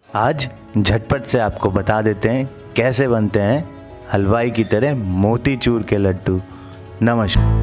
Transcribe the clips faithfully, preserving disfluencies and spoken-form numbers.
आज झटपट से आपको बता देते हैं कैसे बनते हैं हलवाई की तरह मोतीचूर के लड्डू। नमस्कार।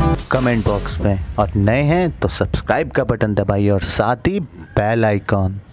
कमेंट बॉक्स में और नए हैं तो सब्सक्राइब का बटन दबाइए और साथ ही बेल आइकॉन।